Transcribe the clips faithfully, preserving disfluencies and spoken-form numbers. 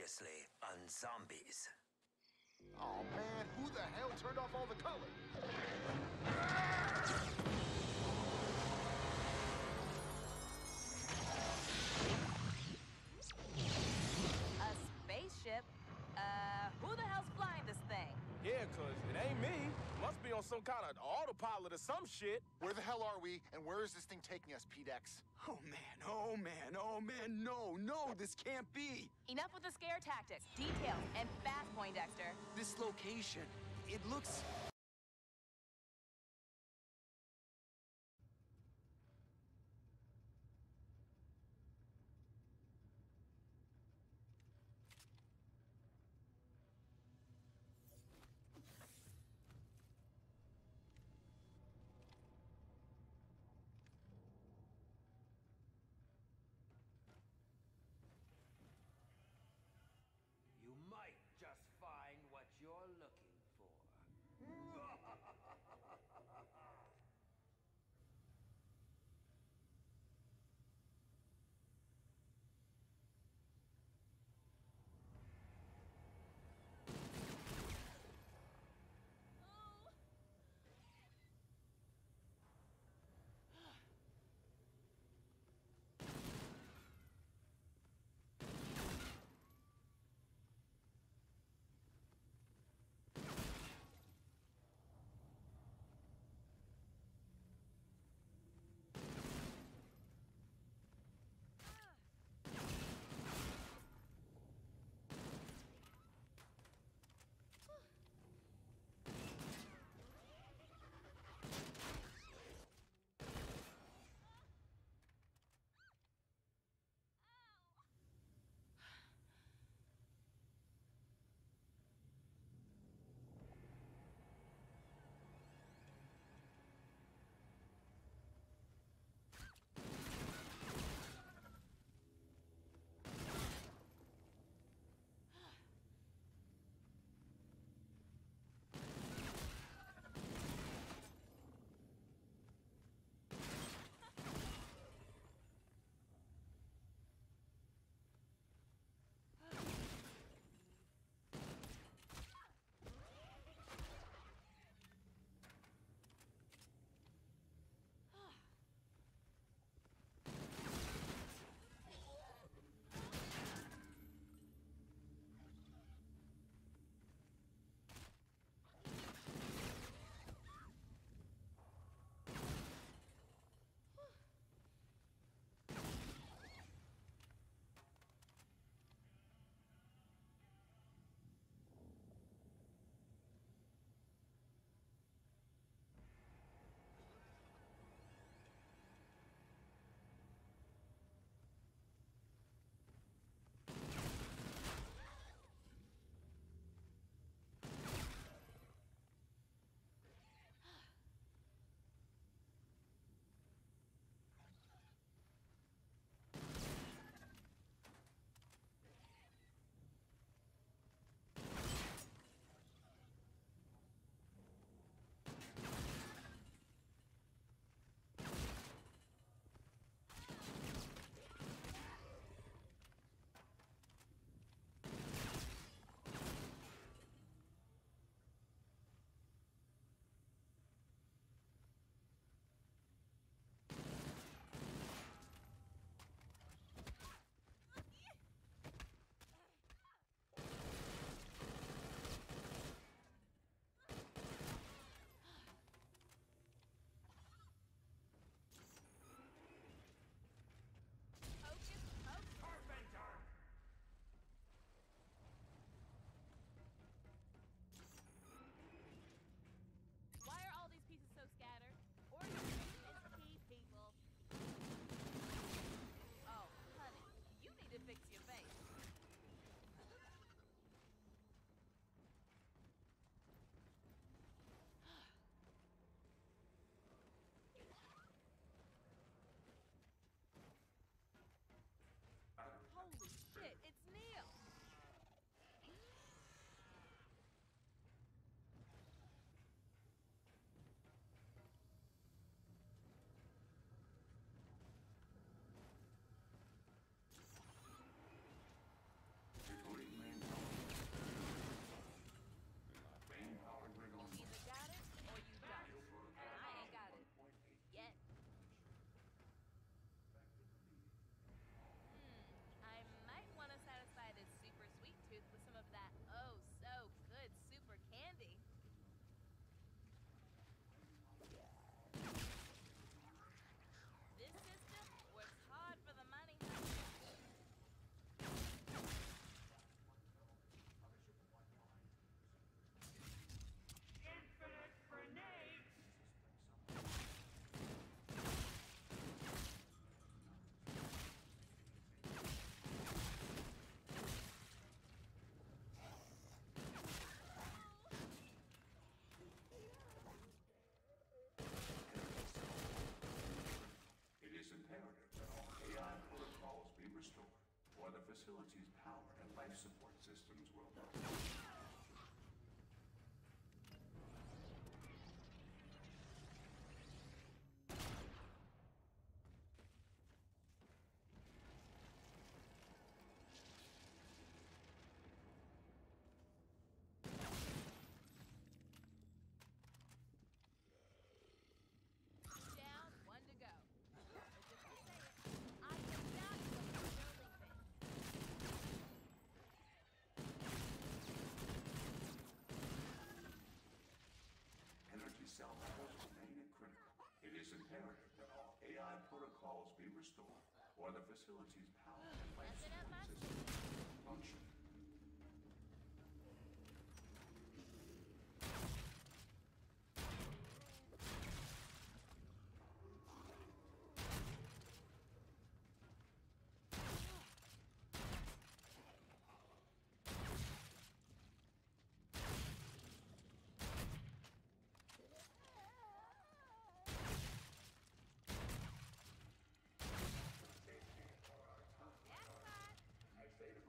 previously on Zombies. Oh man, who the hell turned off all the color? A spaceship? Uh, who the hell's flying this thing? Yeah, cause it ain't me. Must be on some kind of autopilot or some shit. Where the hell are we, and where is this thing taking us, P-Dex? Oh man, oh man, oh man, no, no, this can't be. Enough with the scare tactics, details, and fast, Poindexter. This location, it looks... You might just find what you're looking for. facility's power and life support systems will work. Down, one to go. But just to say it, I am not what the building thinks. Energy cell levels remain critical. It is imperative that all A I protocols be restored, or the facility's power and life Nothing up my support systems function. That's right. Next data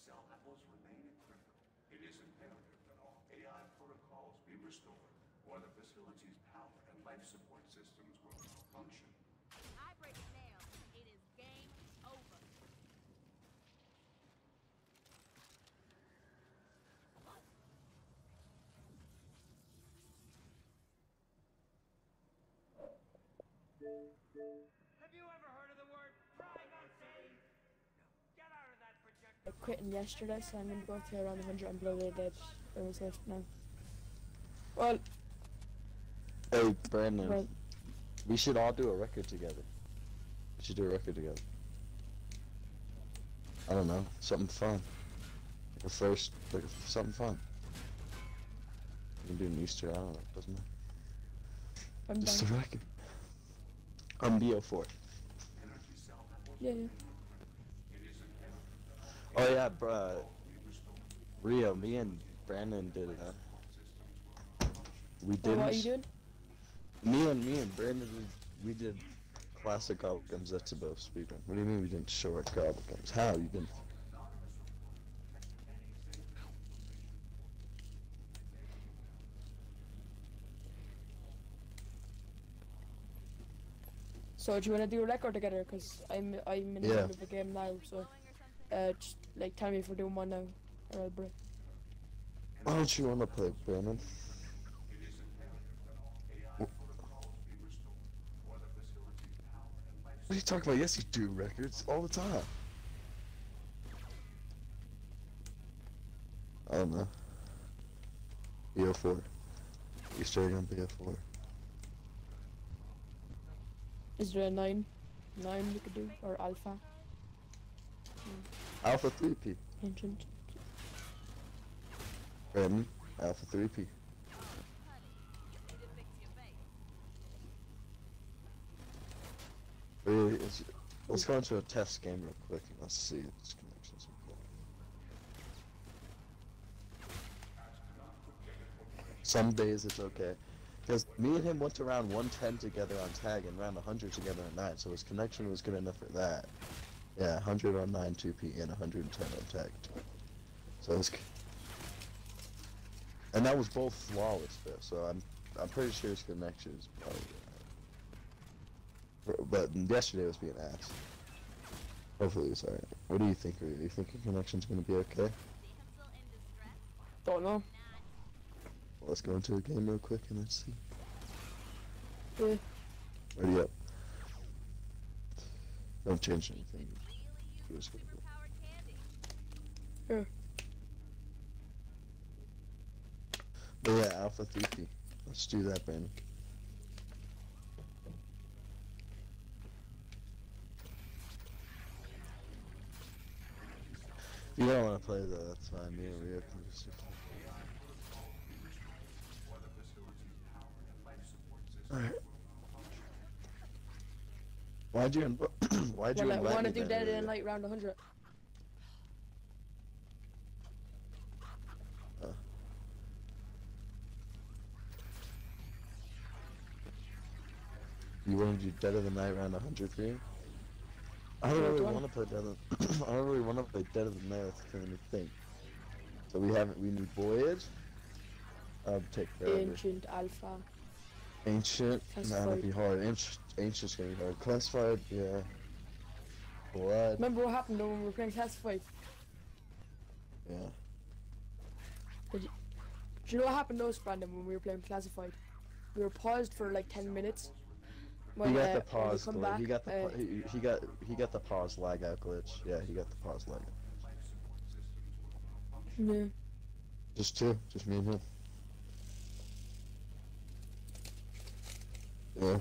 cell levels remain critical. It is imperative that all A I protocols be restored, or the facility's power and life support systems will malfunction. I break it now. It is game over. Have you ever heard of the word prime unsaved? Get out of that projector. I quitting yesterday, so I'm going to go to around one hundred and blow the dead. It was left now. Well, Hey, Brandon, well, we should all do a record together. We should do a record together. I don't know, something fun. Like a first, like a, something fun. We can do an Easter, I don't know, doesn't matter. I'm Just a done. record. I'm B O four. Yeah, yeah. Oh yeah, bruh. Rio, me and Brandon did it. Huh? We Oh, did. what are you doing? Me and me and Brandon, did, we did classic outcomes. That's above speedrun. What do you mean we didn't show our outcomes? How you didn't? So do you want to do a record together? Cause I'm I'm in the Yeah. middle of the game now, so uh, just like tell me if we're doing one now, or I'll break. Why don't you want to play, Brandon? What are you talking about? Yes, you do records all the time. I don't know. B O four. You straight on B O four. Is there a nine? Nine we could do, or alpha? Alpha three P. Ancient. Brandon, Alpha three P. Need to fix your face. Really, it's, let's go into a test game real quick and let's see if this connection's okay. Some days it's okay. Because me and him went to round one ten together on tag and round one hundred together on nine, so his connection was good enough for that. Yeah, one hundred on nine two P and one hundred ten on tag. So it's... And that was both flawless though, so I'm I'm pretty sure his connection is probably alright. But yesterday was being ass. Hopefully it's alright. What do you think, Rhea? Do you think your connection's gonna be okay? Damsel in distress? Don't know. Well, let's go into a game real quick and let's see. Yeah. Ready up. Don't change anything. Really use Just gonna go. superpowered candy. Sure. But yeah, Alpha three P. Let's do that, Brandon. If you don't want to play though, that's fine. Me and Rio can just... Alright. Why'd you inv- Why'd you Well, I invite want to me do then, Dead in Rio? Light round one hundred. Uh. You want to do Dead of the Night round one hundred for you? I don't Yeah, really do I? want to play Dead of I don't really want to play Dead of the Night. That's the only thing. So we haven't. We need Voyage. I'll take forever. Ancient, alpha. Ancient. Nah, that'll Classified. be hard. Ancient. Ancient's gonna be hard. Classified. Yeah. Blood. Remember what happened though when we were playing Classified? Yeah. Did you, do you know what happened though, Brandon, when we were playing Classified? We were paused for like ten minutes. When, He got uh, the when we pause come glitch. back, He got the uh, pa- he, he got he got the pause lag out glitch. Yeah, he got the pause lag. yeah. Just two, just me and him. Yeah.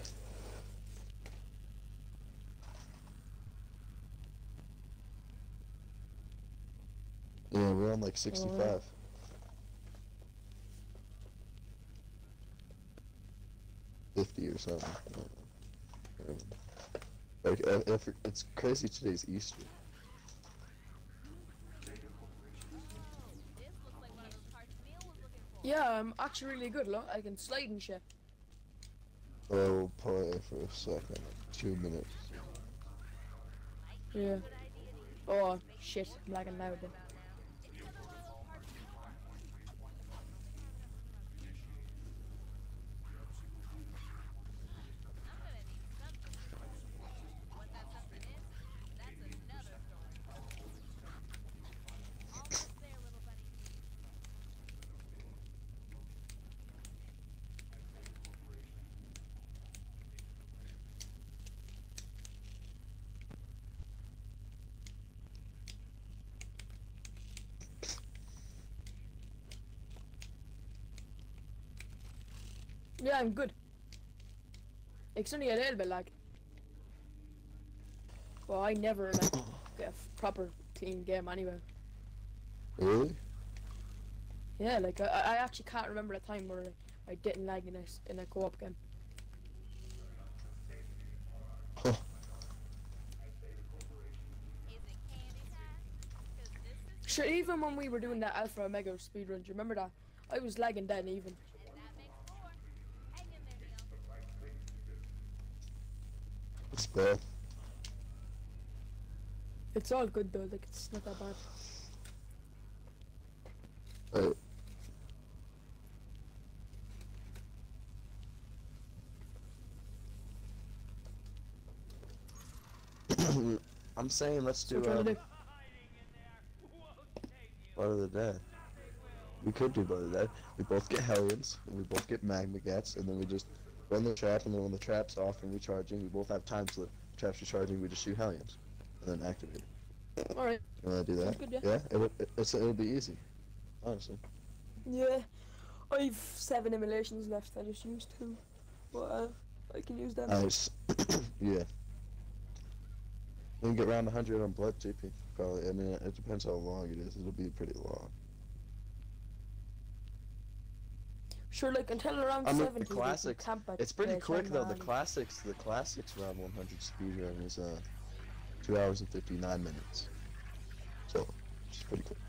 Yeah, we're on like sixty-five. fifty or something. I don't know. Like, uh, if it's crazy today's Easter. This looks like one of those parts Neil was looking for. Yeah, I'm actually really good, look. I can slide and shit. Oh, play for a second. Two minutes. Yeah. Oh, shit. I'm lagging now, but... Yeah, I'm good. It's only a little bit lag. Well, I never like get a proper clean game anyway. Really? Yeah, like I, I actually can't remember a time where I didn't lag in a in a co-op game. Huh. Is it candy time? 'Cause this is Sure, even when we were doing that Alpha Omega speedrun, do you remember that? I was lagging then even. and that makes four. Hang in there, Neil. It's bad. It's all good though, like it's not that bad. Right. I'm saying let's So do we're trying to um, do. Hiding in there won't save you. Part of the day. We could do both of that. We both get Hellions, and we both get Magma Gats, and then we just run the trap, and then when the trap's off and recharging, we both have time slip. Trap's recharging, we just shoot Hellions, and then activate it. Alright. You wanna do that? Sounds good, yeah. Yeah, it'll, it, it's, it'll be easy. Honestly. Yeah. I've seven emulations left, I just used two. But uh, I can use them. Nice. Yeah. We can get around one hundred on Blood G P, probably. I mean, it depends how long it is. It'll be pretty long. Sure, like until around I mean, seventy. the we can classics, camp at, it's pretty uh, quick though. The Shanghai. classics, the classics round one hundred speedrun is uh, two hours and fifty-nine minutes. So, it's pretty quick.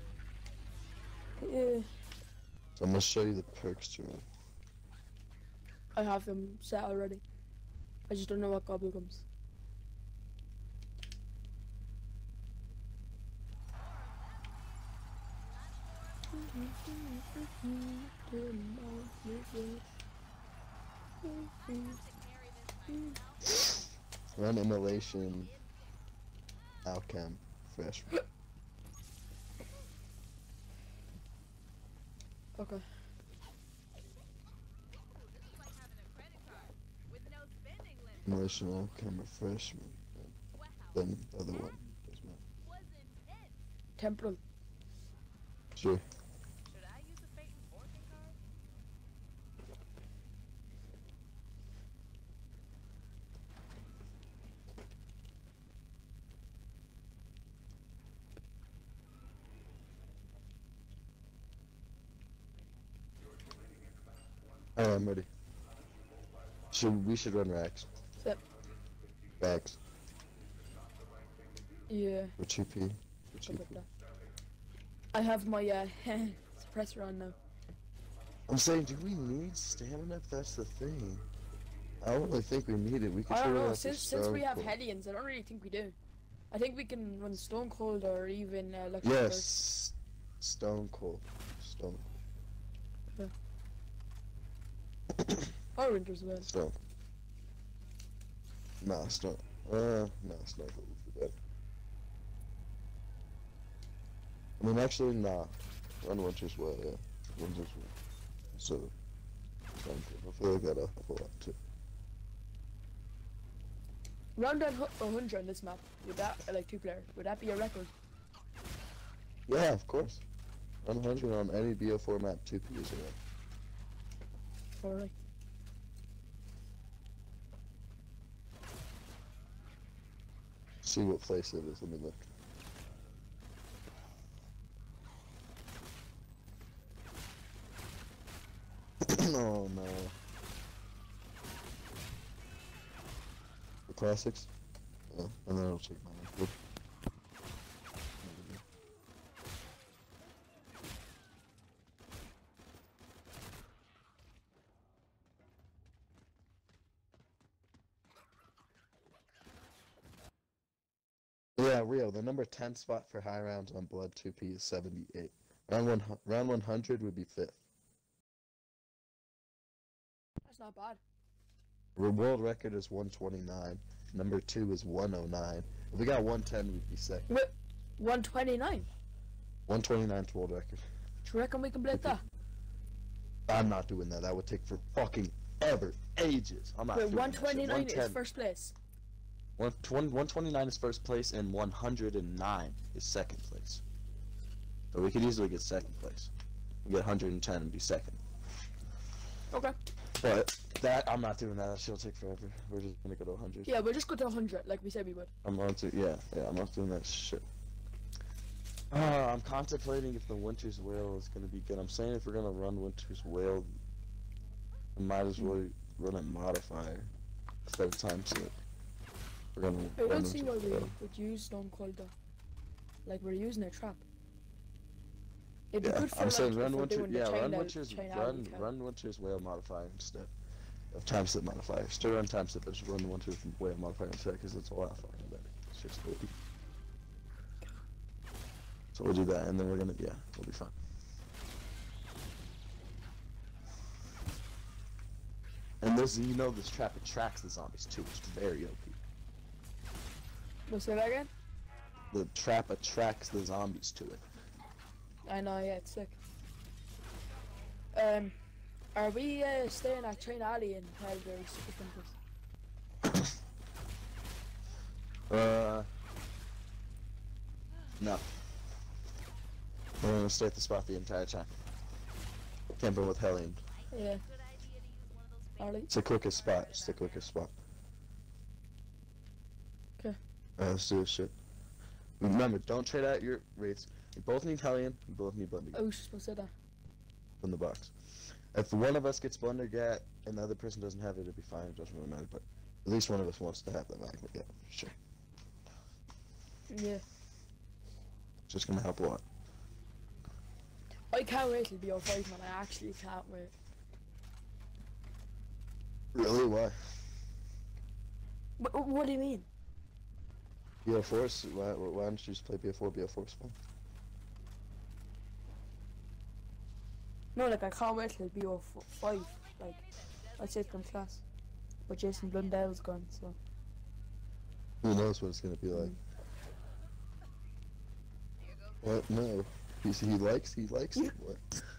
Yeah, So I'm gonna show you the perks to run. I have them set already. I just don't know what gobble comes. Run immolation, alchem, fresh. Okay. Immolation, alchem, refreshment. Then the other one. Temporal. Sure. Should I use a fate and fortune card? Oh, I'm ready. Should we should run racks? Yep. Racks. Yeah. For two P. For two Something P. like that. I have my uh, suppressor on now. I'm saying, do we need stamina if that's the thing? I don't really think we need it. We could I try don't to know. run Since for since we Stone have Cold. Hellions, I don't really think we do. I think we can run Stone Cold or even uh, Electric Burst. Yes. Stone Cold. Stone. Or Winters as well. Stone. Nah, Stone. Uh, nah, Stone Cold would be better. I mean, actually, nah. Run Winter's well, yeah. Winter's well. So, Stone Cold. I feel like that'll help a lot too. Round down one hundred on this map. Would that, uh, like two player, would that be a record? Yeah, of course. Run one hundred on any B O four map, two P is around. Alright. See what place it is. Let me look. Oh no. The classics? Yeah, and then I'll check my record. Yeah, Rio, the number ten spot for high rounds on Blood two P is seventy-eight. Round one, hu- round one hundred would be fifth. That's not bad. The world record is one twenty-nine. Number two is one oh nine. If we got one ten, we'd be second. Wait, one twenty-nine? one twenty-nine is world record. Do you reckon we can break that? I'm not doing that. That would take for fucking ever, ages. I'm not Wait, doing one that shit. twenty-nine is 110 first place. one twenty, one twenty-nine is first place, and one hundred nine is second place. So we could easily get second place. We get one hundred ten and be second. Okay. But that, I'm not doing that. That shit'll take forever. We're just gonna go to one hundred. Yeah, we'll just go to one hundred, like we said we would. I'm on to, yeah, yeah, I'm not doing that shit. Uh, I'm contemplating if the Winter's Whale is gonna be good. I'm saying if we're gonna run Winter's Whale, I might as well run a modifier instead of time slip. We're gonna I run don't see why Winter's we Whale. would use Stone Cold though. Like we're using a trap. It'd be Yeah, good for I'm like, saying if run we're Winter, doing the yeah, run China- Winter's, China run, Alley count. run Winter's Whale modifier instead of time slip modifier. Still run time slip, but just run the Winter's Whale modifier instead, because it's a lot fucking better. It's just O P. So we'll do that, and then we're gonna, yeah, we'll be fine. And this, you know, this trap attracts the zombies too, which is very O P. We'll say that again? The trap attracts the zombies to it. I know, yeah, it's sick. Um, are we uh, staying at China Alley in Calgary Super Sprinters? Uh, no. We're gonna stay at the spot the entire time. Camping with Hellion. Yeah. Alley? It's the quickest spot. It's the quickest spot. Okay. Alright, let's do this shit. Remember, don't trade out your rates. You both need Hellion. You both need Blunder Oh, you're supposed to say that. from the box. If one of us gets Blunder Gat and the other person doesn't have it, it'll be fine. It doesn't really matter. But at least one of us wants to have that back. But yeah, sure. Yeah. It's just gonna help a lot. I can't wait till B O five, man. I actually can't wait. Really? Why? What, what do you mean? B O four? Why, why don't you just play B O four? B O four is fun. No, like I can't wait till B O five. Like, I'd say from class. But Jason Blundell's gone, so. Who knows what it's gonna be like? Mm. What? No. He, he likes, he likes it. What?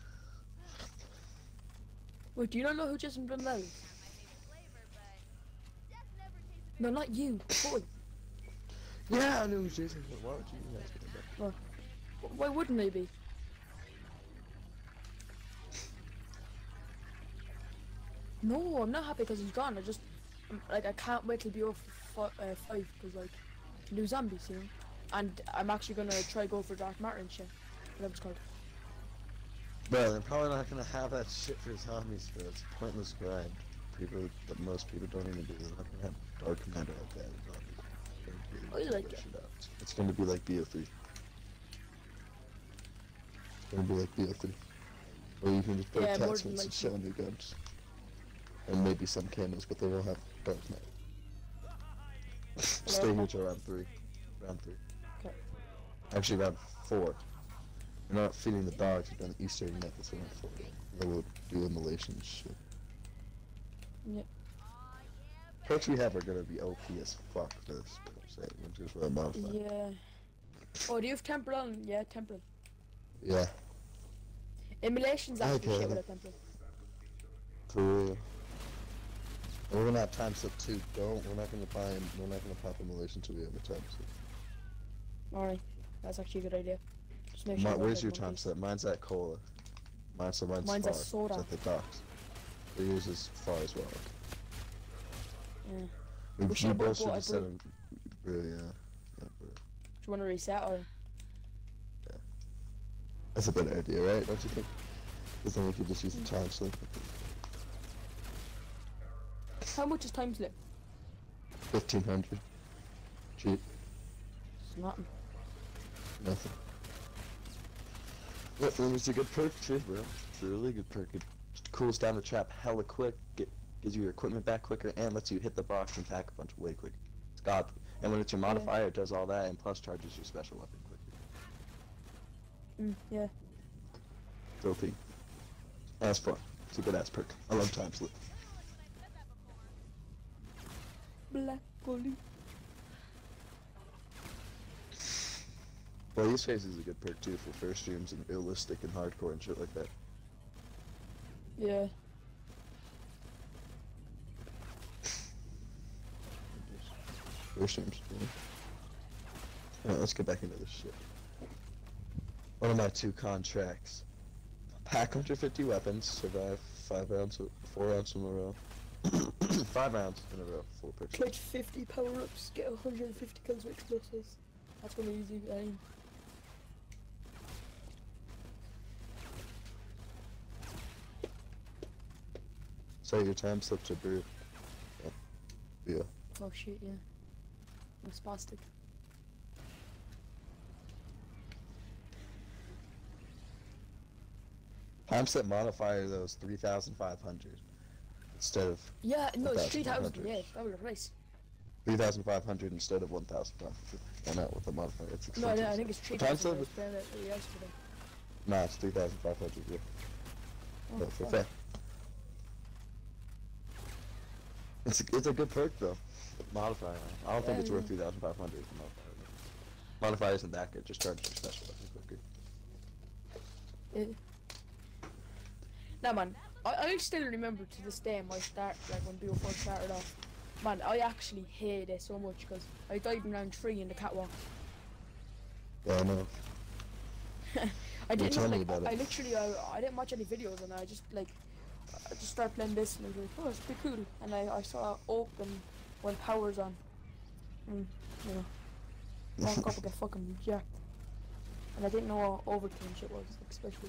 Wait, do you not know who Jason Blundell is? No, not you. Boy. Yeah, I knew it was Jason, but why would you ask me that? Well, why wouldn't they be? No, I'm not happy because he's gone. I just, I'm, like, I can't wait till B O five because, like, new zombies, you know? And I'm actually gonna try go for Dark Matter and shit. Whatever it's called. Bro, they're probably not gonna have that shit for zombies, bro. It's a pointless grind. People, that most people don't even do. They're not gonna have Dark Commander like that in zombies. I like it. It's gonna be like B O three. It's gonna be like B O three. Where you can just put Yeah, more attachments than and likely. shit on your guns. And maybe some cannons, but they will have Dark Matter. Stay here till round three. Round three. Okay. Actually, round four. You're not feeding the dogs, you've done Easter egg net, that's round four. Then we'll do immolation and shit. Yep. Perks we have are gonna be O P as fuck for this, but I'm saying, we're just gonna modify. Yeah. Oh, do you have Temporal on? Yeah, Temporal. Yeah, Immolation's actually Okay. shit with a Temporal. for real. And we're gonna have time slip too, don't, we're not gonna buy him, we're not gonna pop immolation until we have a time slip. Alright, that's actually a good idea. Just make Mi- sure I don't where's get your one of time these. slip? Mine's at Cola. Mine's, so mine's, Mine's far. at Soda. It's at the docks. So yours is far as well. Yeah. We, We we should've both both should bought a have said brew. him. Really, yeah. Yeah, bro. Do you want to reset or? That's a better idea, right? Don't you think? Because then we could just use the time slip. How much is time slip? Fifteen hundred. Cheap. It's nothing. Nothing. Yep, and it's a good perk too, bro. It's a really good perk. It cools down the trap hella quick, get, gives you your equipment back quicker, and lets you hit the box and pack a bunch way quicker. It's godly. And when it's your modifier, it does all that, and plus charges your special weapon quicker. Mm, yeah. It's O P. That's fun. It's a good ass perk. I love time slip. Black Goalie. Well, these phases is a good perk too for first streams and realistic and hardcore and shit like that. Yeah. First streams. Yeah. Alright, let's get back into this shit. One of my two contracts. Pack one hundred fifty weapons, survive five rounds, four rounds in a row. Five rounds in a row, full picture. Clutch fifty power-ups, get one hundred fifty kills with explosives. That's gonna be easy, I think. Say your time slip to brew. Yeah. Yeah. Oh shit, yeah. I'm spastic. Time slip modifier though is three thousand five hundred instead of Yeah, no, it's three thousand, one thousand five hundred. yeah, that was nice. three thousand five hundred instead of one thousand five hundred. I know with the modifier. It's No, I, expensive. I think it's three Time thousand, I slip? was playing it yesterday. Nah, it's three thousand five hundred. Yeah. Oh, Yeah, for fuck. fair. It's a, it's a good perk though. Modifier. I don't think Yeah, it's worth yeah. three thousand five hundred. Modifier. Modifier isn't that good. Just charge your special weapons quicker. Yeah. Nah, man, I, I still remember to this day my start, like when B O four started off. Man, I actually hated it so much because I died in round three in the catwalk. Yeah, I know. I didn't tell know, me like, about I, I it. literally, I, I didn't watch any videos and I just, like, I just started playing this and I was like, oh, it's pretty cool. And I, I saw open when power's on. And, you know, walk up and get fucking jacked. And I didn't know what overtime shit was, like, especially.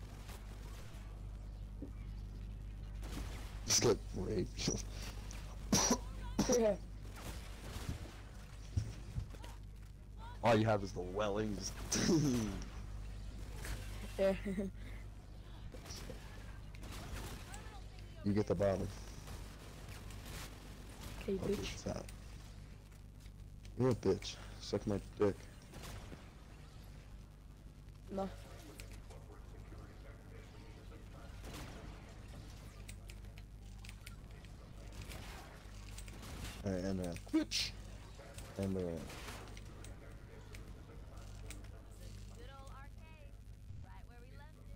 Just get raped. Yeah. All you have is the wellings. Yeah. You get the bottom. Okay, I'll bitch. get that. You're a bitch. Suck my dick. No. Alright, and then. Bitch. And then. Good old arcade, right where we left it.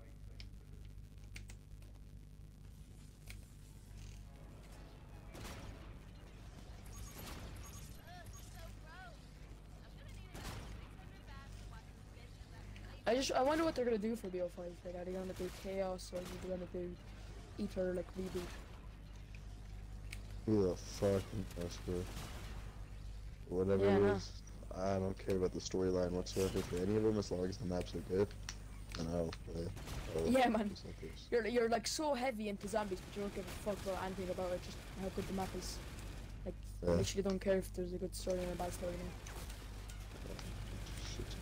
Ugh, so gross. I'm gonna need about six hundred bats to watch this bitch and that I just, I wonder what they're gonna do for B O five. Like, are they gonna do Chaos or are they gonna do Ether, like, reboot? Who the fucking knows, bro? Whatever Yeah, I it know. is, I don't care about the storyline whatsoever for any of them as long as the maps are good. And I'll play. I'll Yeah, man. just like this. You're, you're like so heavy into zombies, but you don't give a fuck about anything about it, just how good the map is. Like, Yeah. you literally don't care if there's a good story and a bad story. You know? Shit.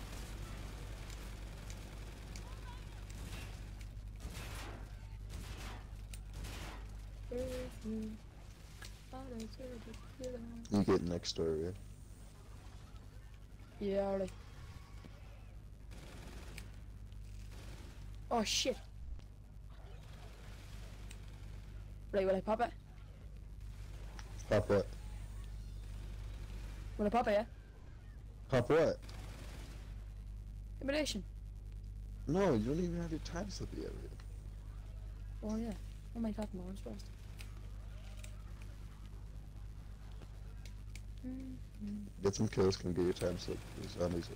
You get next story, right? Yeah, alright. Oh shit. Right, will I pop it? Pop what? Will I pop it, yeah? Pop what? Imitation. No, you don't even have your time slip yet. Oh yeah. Oh my god, no, I'm supposed to. Get some kills, come get your time slip. There's zombies.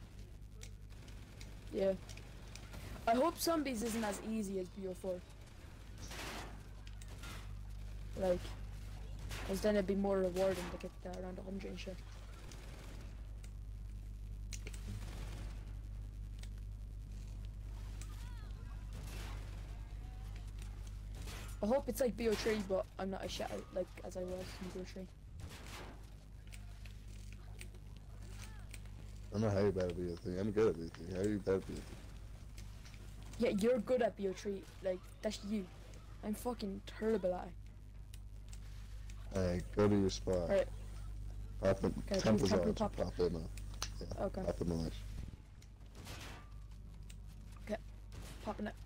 Yeah. I hope zombies isn't as easy as B O four. Like, cause then it'd be more rewarding to get that around one hundred and shit. I hope it's like B O three, but I'm not as shit out, like as I was in B O three. I don't know how you're bad at B O three. I'm good at B O three. How are you bad at B O three? Yeah, you're good at B O three. Like, that's you. I'm fucking terrible at it. Alright, go to your spot. Alright, Pop in. Okay, Temple's temple on. pop. Pop in. Uh, yeah, Okay. Pop in the ledge. popping it.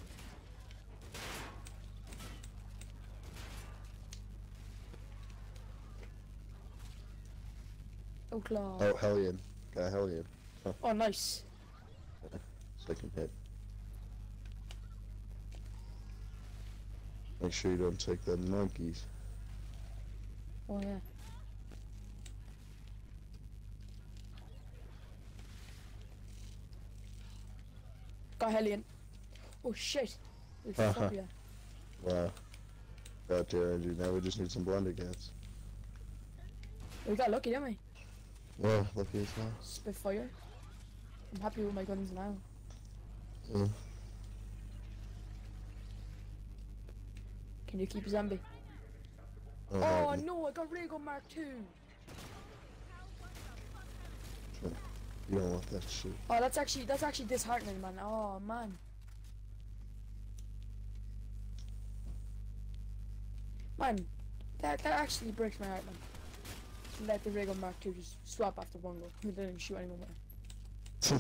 Oh, claw. Oh, Hellion. Got Hellion. Oh, nice. Second hit. Make sure you don't take the monkeys. Oh, yeah. Got Hellion. Oh, shit. Oh, Uh-huh. fuck yeah. Wow. Got your energy. Now we just need some blender cats. We got lucky, didn't we? Yeah, lucky as hell. Spitfire. I'm happy with my guns now. Yeah. Can you keep a zombie? Oh, Oh right. no, I got ray gun mark two. Sure. You don't want that shit. Oh, that's actually that's actually disheartening, man. Oh man. Man, that that actually breaks my heart, man. To let the ray gun mark two just swap after one go. He didn't shoot anyone there.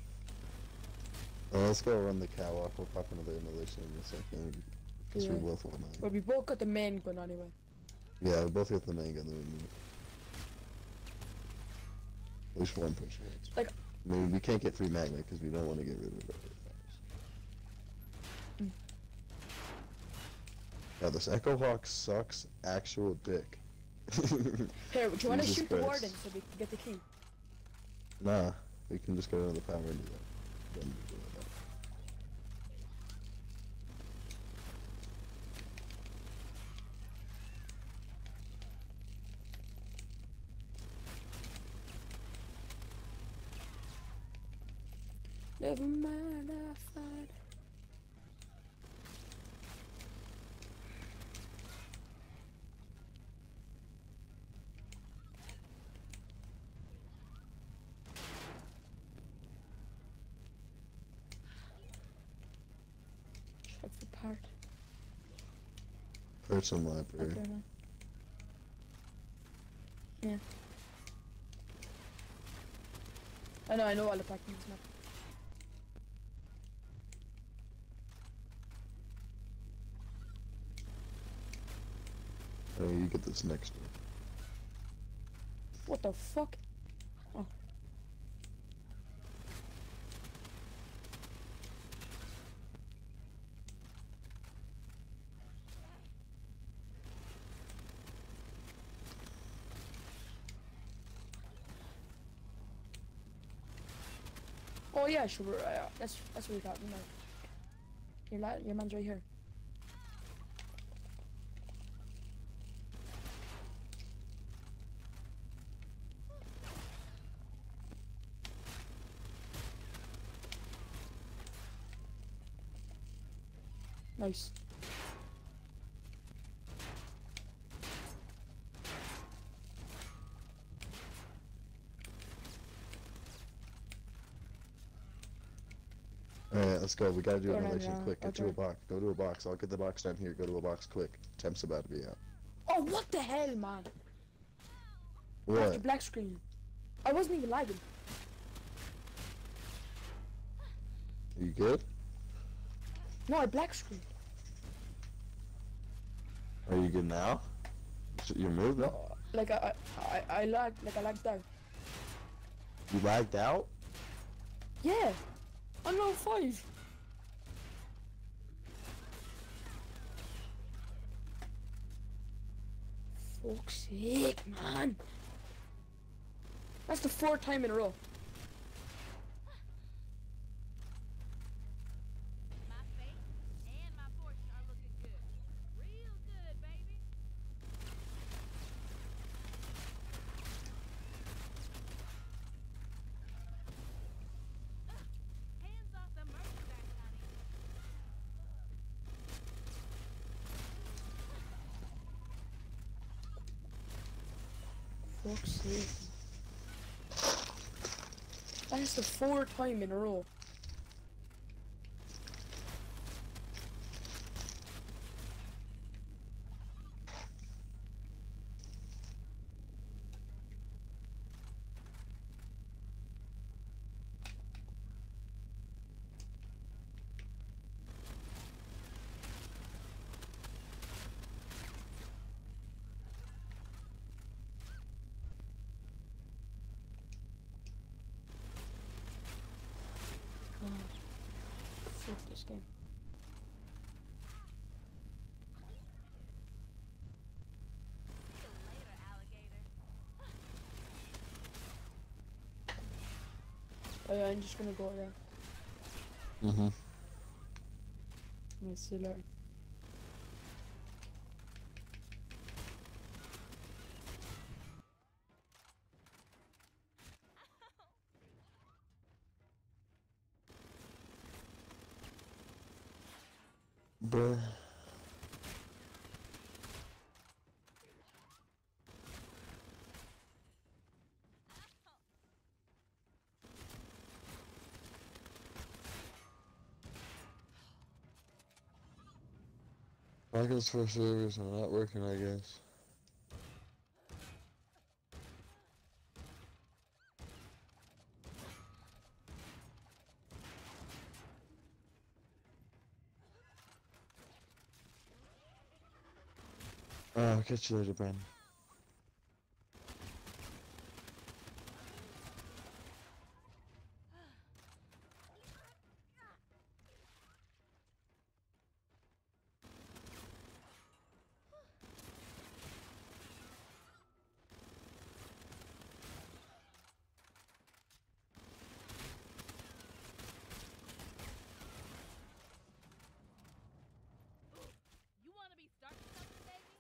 Well, let's go run the catwalk. We'll pop another inhalation in a second. Because Yeah. we both want mine. But we both got the main gun anyway. Yeah, we both got the main gun that we need. At least one push range. Like, I mean, we can't get free magnet because we don't want to get rid of it. Mm. Yeah, this Echo Hawk sucks actual dick. Here, do you want to Jesus shoot the Christ. warden so we can get the key? Nah, we can just go to the power and do that. Then we do that. Never mind, I find. Check the part. Person library. Okay, no. Yeah. I know, I know all the parts in this map. Oh, you get this next one. What the fuck? Oh. Oh yeah, sure. Uh, that's that's what we got. You know, your la your man's right here. Nice. Alright, let's go. We gotta do Go around, inhalation yeah. quick. Get to a Okay. box. Go to a box. I'll get the box down here. Go to a box quick. Temp's about to be out. Oh, what the hell, man? That's the What? black screen. I wasn't even lagging. You good? No, I black screen. Are you good now? Is it your move now? Like I, I, I, I lagged. Like I lagged out. You lagged out? Yeah. I'm level five. Fuck's sake, man. That's the fourth time in a row. My face and my fortune are looking good. Real good, baby. Ugh, hands off the merchandise, honey. Fuck's sake. That's the fourth time in a row. God. Fuck this game. See you later, alligator. Oh yeah, I'm just gonna go there. Mm-hmm. Let's see later. bruh. Michael's for servers are not working, I guess. Oh, I'll catch you later, Brandon. You want to be starting something, baby?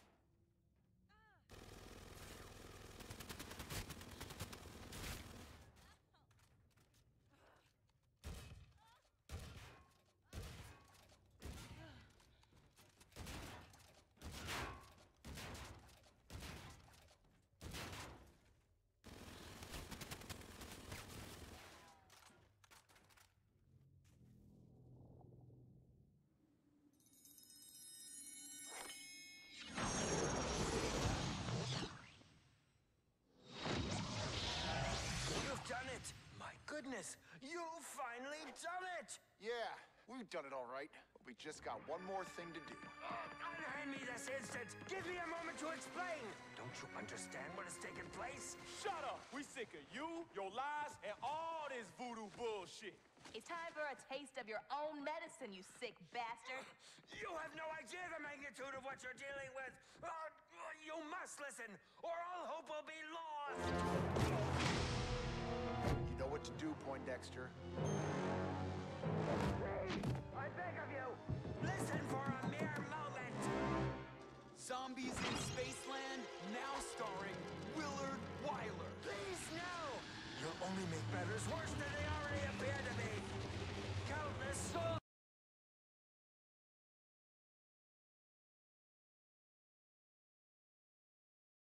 You've done it! My goodness, you've finally done it! Yeah, we've done it all right. But we just got one more thing to do. Unhand me this instant! Give me a moment to explain! Don't you understand what has taken place? Shut up! We sick of you, your lies, and all this voodoo bullshit. It's time for a taste of your own medicine, you sick bastard. You have no idea the magnitude of what you're dealing with! Uh, you must listen, or all hope will be lost! You know what to do, Poindexter. I beg of you, listen for a mere moment! Zombies in Spaceland, now starring Willard Wyler. Please, no! You'll only make matters worse than